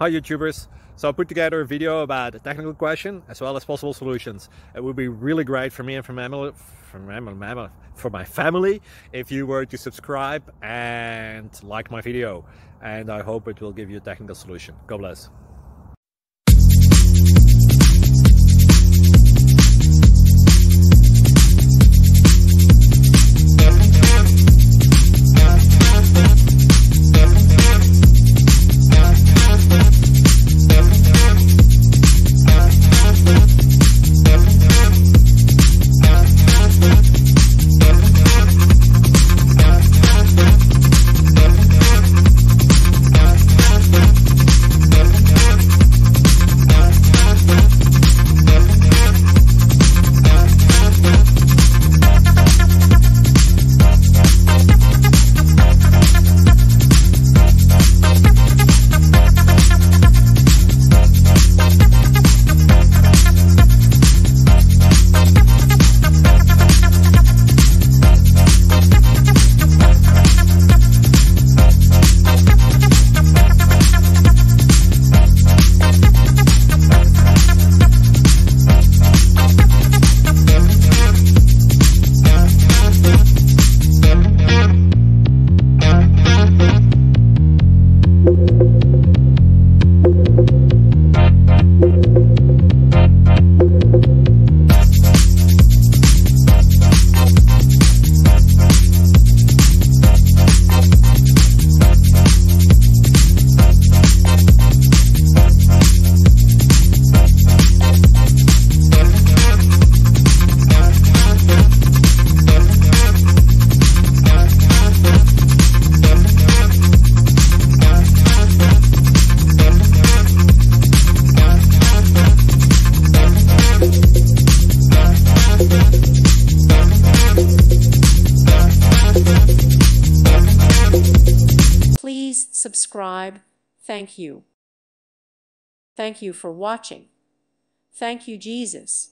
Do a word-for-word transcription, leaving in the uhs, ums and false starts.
Hi YouTubers! So I put together a video about a technical question as well as possible solutions. It would be really great for me and for my family, for my, for my family if you were to subscribe and like my video. And I hope it will give you a technical solution. God bless. Please subscribe. Thank you. Thank you for watching. Thank you, Jesus.